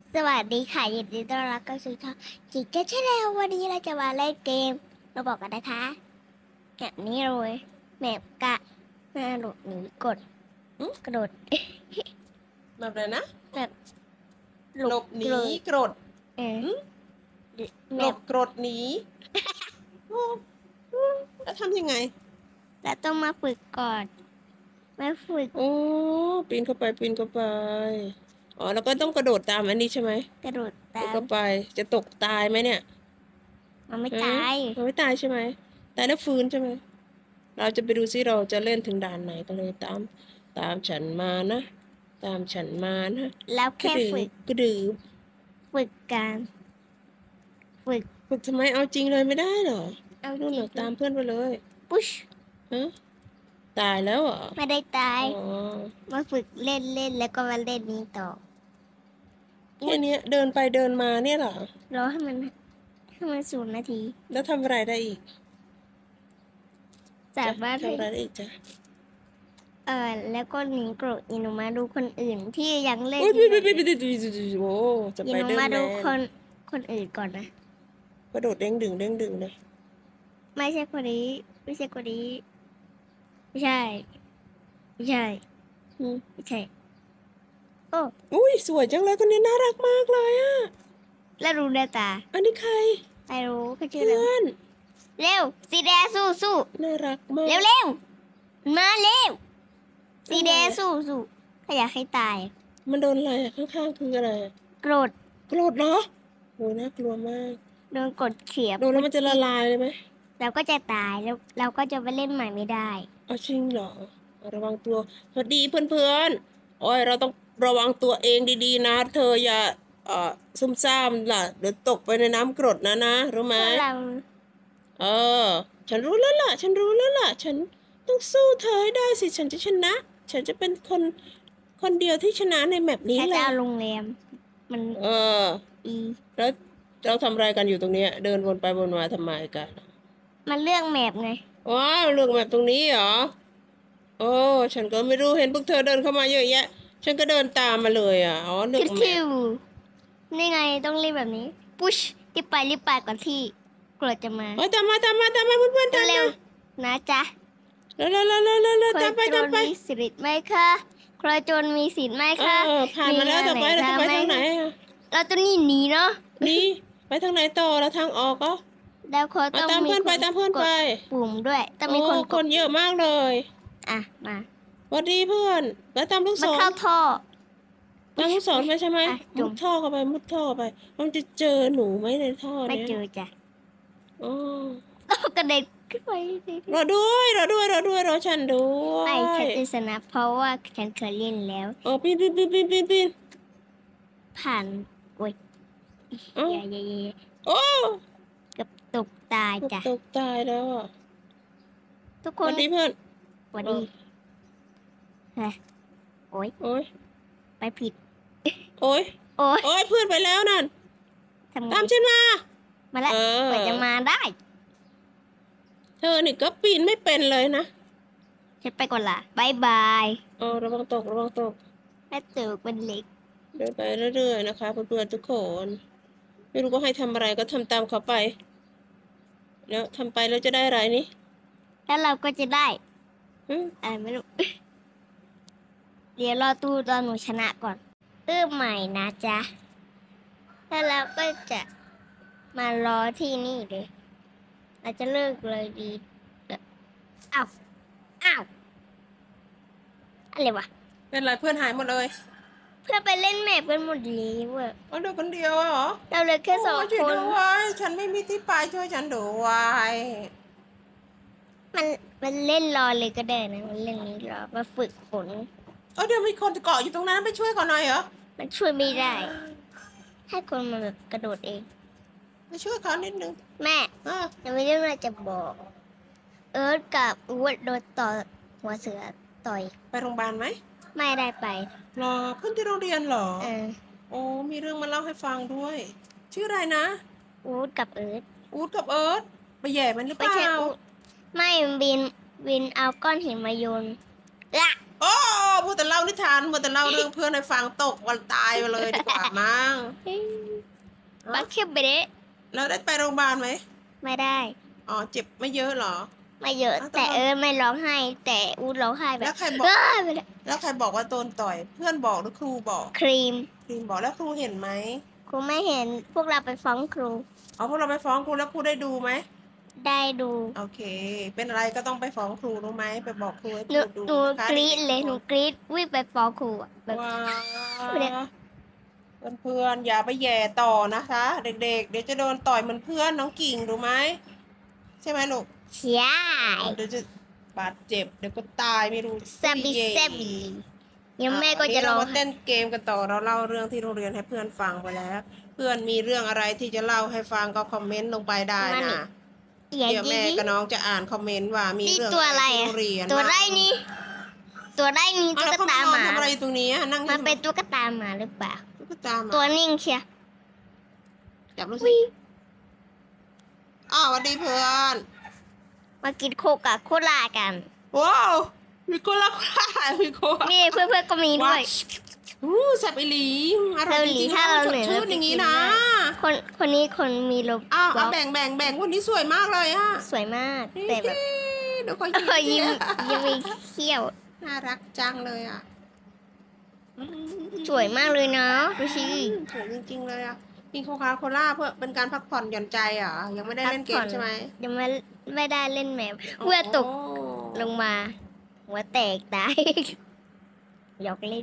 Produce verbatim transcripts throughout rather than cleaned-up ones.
สวัสดีค่ะยินดีต้อนรับเข้าสู่ช่องจิกเก็ตใช่แล้ววันนี้เราจะมาเล่นเกมเราบอกกันนะคะแบบนี้เลยแบบกะหน้าหลบหนีกดกระโดดแบบอะไรนะแบบหลบหนีกรดเออหลบกรดหนีแล้วทำยังไงแล้วต้องมาฝึกก่อนมาฝึกโอ้ปีนเข้าไปปีนเข้าไปอ๋อแล้วก็ต้องกระโดดตามอันนี้ใช่ไหมกระโดดตามเข้าไปจะตกตายไหมเนี่ยมันไม่ตายมันไม่ตายใช่ไหมตายแล้วฟื้นใช่ไหมเราจะไปดูซิเราจะเล่นถึงด่านไหนกันเลยตามตามฉันมานะตามฉันมานะแล้วแค่ฝึกกระดือฝึกการฝึกฝึกทำไมเอาจริงเลยไม่ได้เหรอเอานู่นเหรอตามเพื่อนไปเลยปุ๊ชฮะตายแล้วเหรอไม่ได้ตายมาฝึกเล่นเล่นแล้วก็มาเล่นนี้ต่อแค่นี้เดินไปเดินมาเนี่ยเหรอรอให้มันให้มันศูนย์นาทีแล้วทำอะไรได้อีกจากบ้านทำอะไรได้อีกจ้ะเออแล้วก็หนีโกรธอินุมาดูคนอื่นที่ยังเล่นโอ้ยไปไปไปไปโอ้จะไปเดินมาดูคนคนอื่นก่อนนะกระโดดเด้งดึงเด้งดึงเลยไม่ใช่คนนี้ไม่ใช่คนนี้ไม่ใช่ไม่ใช่ไม่ใช่โอ้อุ้ยสวยจังเลยคนนี้น่ารักมากเลยอ่ะแล้วรู้หน้าตาอันนี้ใครไม่รู้เขาชื่ออะไรเร็วสีแดงสู้สู้น่ารักมากเร็วเร็วมาเร็วสีแดงสู้สู้ถ้าอยากให้ตายมันโดนอะไรข้างๆคืออะไรโกรธโกรธเหรอโอ้น่ากลัวมากโดนกดเขียบโดนแล้วมันจะละลายเลยไหมเราก็จะตายแล้วเราก็จะไปเล่นใหม่ไม่ได้เอาจริงเหรอระวังตัวสวัสดีเพื่อนๆโอ้ยเราต้องระวังตัวเองดีๆนะเธออย่าเอ่อซุ่มซ่ามล่ะเดี๋ยวตกไปในน้ำกรดนะนะรู้ไหมเออฉันรู้แล้วล่ะฉันรู้แล้วล่ะฉันต้องสู้เธอให้ได้สิฉันจะชนะฉันจะเป็นคนคนเดียวที่ชนะในแมปนี้แหละแค่จะเอาโรงแรมมันเอออีแล้วเราทำอะไรกันอยู่ตรงนี้เดินวนไปวนมาทำไมกันมันเลือกแมปไงว้าวเลือกแมปตรงนี้เหรอโอ้ฉันก็ไม่รู้เห็นพวกเธอเดินเข้ามาเยอะแยะฉันก็เดินตามมาเลยอ่ะอ๋อเลือกแมปนี่ไงต้องรีบแบบนี้ปุ๊ชรีบไปรีบไปก่อนที่กลัวจะมาโอ้ตามมาตามมาตามมาเพื่อนๆตามเร็วนะจ๊ะเร็วเร็วเร็วเร็วเร็วตามไปตามไปมีสิทธิ์ไหมคะใครจนมีสิทธิ์ไหมคะเออผ่านมาแล้วต่อไปเราจะไปทางไหนเราจะหนีหนีเนาะนี่ไปทางไหนต่อแล้วทางออกก็แล้วเขาต้องตามเพื่อนไปตามเพื่อนไปปุ่มด้วยต้องมีคนคนเยอะมากเลยอ่ะมาสวัสดีเพื่อนแล้วตามลูกศรมันเข้าท่อตามลูกศรไปใช่ไหมมุดท่อเข้าไปมุดท่อไปมันจะเจอหนูไหมในท่อเนี้ยไม่เจอจ้ะอ๋อต้องกระเด็นขึ้นไปรอด้วยรอด้วยรอด้วยรอฉันด้วยไม่ฉันจะชนะเพราะว่าฉันเคยเล่นแล้วโอ้ปีนปีนปีนปีนปีนปีนผ่านโอ้ยเย่เย่โอ้กับตกตายจ้ะตกตายแล้วอ่ะทุกคนสวัสดีเพื่อนสวัสดีฮะโอ้ยโอ้ยไปผิดโอ้ยโอ้ยโอ้ยเพื่อนไปแล้วนั่นตามฉันมามาแล้วกว่าจะมาได้เธอนี่ก็ปีนไม่เป็นเลยนะฉันไปก่อนละบายบายอ๋อระวังตกระวังตกแม่ตึกเป็นเล็กเดินไปเรื่อยๆนะคะเพื่อนๆทุกคนไม่รู้ก็ให้ทำอะไรก็ทำตามเขาไปแล้วทำไปแล้วจะได้อะไรนี่แล้วเราก็จะได้อะไรไม่รู้เดี๋ยวรอตู้ตอนหนูชนะก่อนเริ่มใหม่นะจ๊ะแล้วเราก็จะมารอที่นี่เลยเราจะเลิกเลยดีอ้าวอ้าวอะไรวะเป็นไรเพื่อนหายหมดเลยเพื่อนไปเล่นแมปกันหมดเลยเว้ยอ๋อเดี๋ยวคนเดียวเหรอเราเลยแค่สองคนด้วยฉันไม่มีที่ไปช่วยฉันด้วยมันมันเล่นรอเลยก็ได้นะมันเล่นนี้รอมาฝึกฝนเออเดี๋ยวมีคนเกาะอยู่ตรงนั้นไปช่วยก่อนหน่อยเหรอมันช่วยไม่ได้ให้คนมาแบบกระโดดเองไปช่วยเขานิดนึงแม่ยังไม่ได้มาจะบอกเอิร์ธกับอู๊ดโดนต่อหัวเสือต่อยไปโรงพยาบาลไหมไม่ได้ไปรอเพื่อนที่โรงเรียนเหรอเออโอ้มีเรื่องมาเล่าให้ฟังด้วยชื่ออะไรนะอู๊ดกับเอิร์ธอู๊ดกับเอิร์ธไปแย่มันหรือเปล่าไม่วินวินเอาก้อนหินมาโยนละโอ้พูดแต่เล่านิทานมาแต่เล่าเรื่องเพื่อนให้ฟังตกวันตายไปเลยดีกว่ามั้งบักเก็บไปเด้แล้วได้ไปโรงพยาบาลไหมไม่ได้อ๋อเจ็บไม่เยอะเหรอไม่เยอะอ้าวแต่ทำไมเออไม่ร้องไห้ แต่อูดร้องไห้แบแล้บวใครบอกเอ้ยไม่ได้แล้วใครบอกว่าโดนต่อย เพื่อนบอกหรือครูบอกครีมครีมบอกแล้วครูเห็นไหมครูไม่เห็นพวกเราไปฟ้องครูเอาพวกเราไปฟ้องครูแล้วครูได้ดูไหมได้ดูโอเค เป็นอะไรก็ต้องไปฟ้องครูรู้ไหมไปบอกครูให้คหนูรูดูหนูนะคะกรี๊ดเลยหนูกรี๊ดวิ่งไปฟ้องครูอะแบบว้าเนี่ยเพื่อนๆอย่าไปแย่ต่อนะคะ เด็กๆ เดี๋ยวจะโดนต่อยเหมือนเพื่อนน้องกิ่งรู้ไหมใช่ไหมลูกใช่เดี๋ยวจะบาดเจ็บเดี๋ยวก็ตายไม่รู้แซบบีเย่แซบบียังแม่ก็อ่จะวันนี้ร้เราองมาเต้นเกมกันต่อเราเล่าเรื่องที่โรงเรียนให้เพื่อนฟังไปแล้ว เพื่อนมีเรื่องอะไรที่จะเล่าให้ฟังก็คอมเมนต์ลงไปได้นะอย่าเดี๋ยวดีแม่กับน้องจะอ่านคอมเมนต์ว่ามีนี่เรื่องตัวอะอะไรไรที่อะโรงเรียนตัวไรนี่ ตัวไรนี่อ้าตุ๊วกแล้วเขาตามาหมาทำอะไรตรงนี้อะนั่งมันเป็นตุ๊กตาหมาหรือเปล่าตุ๊กตาหมาตัวนิ่งเชียจับดูสิอ้าวสวัสดีเพื่อนมากินโคกะโคลากันว้าวมีโคลาโคลามีโคลานี่เพื่อนๆก็มีด้วยอู้แซ่บอีหลีอร่อยจริงๆถ้าเราสเหดนื่อยชื่นเราไปอย่างนี้กินนะได้ คนคนนี้คนมีลมอ้าวบเอาอกแบ่งแบ่งแบ่งวันนี้สวยมากเลยอ่ะสวยมาก แต่แบบเดี๋ยวขอเออยิ้ยิ้มมยังมีเขี้ยวน่ารักจังเลยอ่ะสวยมากเลยเนาะดูสิสวยจริงๆเลยอ่ะกินโคคาโคล่าเพื่อเป็นการพักผ่อนหย่อนใจเหรอ่ะยังไม่ได้เล่นเกมใช่ไหมยังไม่ไม่ได้เล่นแมวเพื่อตกโอ้ลงมา หัวแตกตาย หยอกเล่น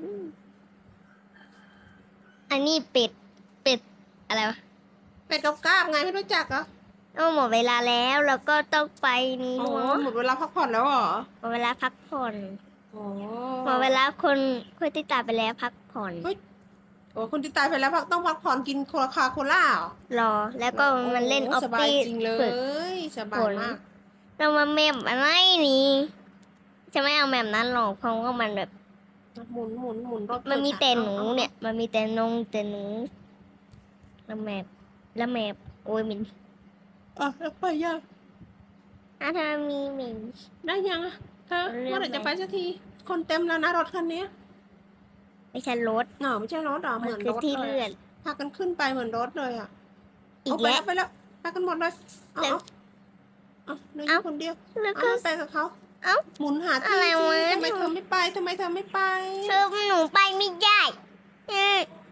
อันนี้เป็ด เป็ด อะไรวะเป็ดกับกราบไงไม่รู้จักเหรอเอาหมดเวลาแล้วเราก็ต้องไปนี่อ๋อเนาะหมดเวลาพักผ่อนแล้วเหรอหมดเวลาพักผ่อนอ๋อหมดเวลาคนคนที่ตายไปแล้วพักผ่อนเฮ้ยโอ้คนที่ตายไปแล้วพักต้องพักผ่อนกินโคคาโคล่าเหรอรอ แล้วก็มันเล่นออฟสบายฟี่จริงเลฝึกยสบายมากเรามาแมปอะไรนี่ จะไม่เอาแมปนั้นหรอกเพราะว่ามันแบบหมุนหมุนหมุนรถมันมีแต่หนูอาเนี่ย มันมีแต่นงแต่หนูแล้วแมปแล้วแมปโอ้ยมินอ่ะแล้วไปยังอ่ะถ้ามีมินได้ยังอ่ะเธอเรื่องเมื่อไหร่จะไปสักที คนเต็มแล้วนะรถคันนี้ไม่ใช่รถเหงาไม่ใช่รถเหรอเหมัมืนอนคืรอถที่เลเลื่อย นพากันขึ้นไปเหมือนรถเลยอ่ะอีเอากไปแล้วแล้วไปแล้วไปกันหมดเลยเอาแล้วเอาเอาเหลืออเอ้ายู่คนเดียวแล้วเอาก็ไม่ไปกับเขาเอ้าหมุนหาที่อะไรสิวะทำไมเธอไม่ไปทำไมเธอไม่ไปเธอหนูไปไม่ได้เออ